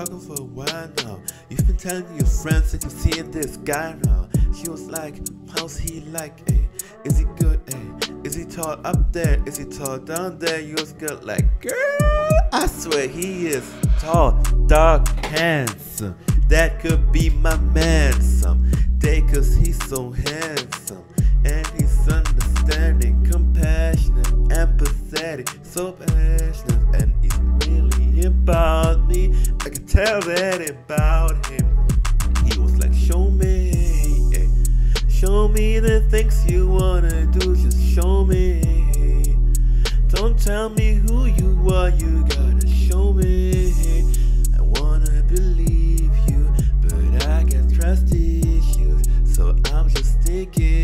talking for a while now. You've been telling your friends that you're seeing this guy now. She was like, how's he like, eh? Is he good, eh? Is he tall up there? Is he tall down there? You was good like, girl, I swear he is tall, dark, handsome. That could be my man someday, cause he's so handsome. And he's understanding, compassionate, empathetic, so passionate. And he's really about me. I can tell that about him. He was like, show me, eh? Show me the things you wanna do, just show me. Don't tell me who you are, you gotta show me. I wanna believe you, but I got trust issues, so I'm just thinking.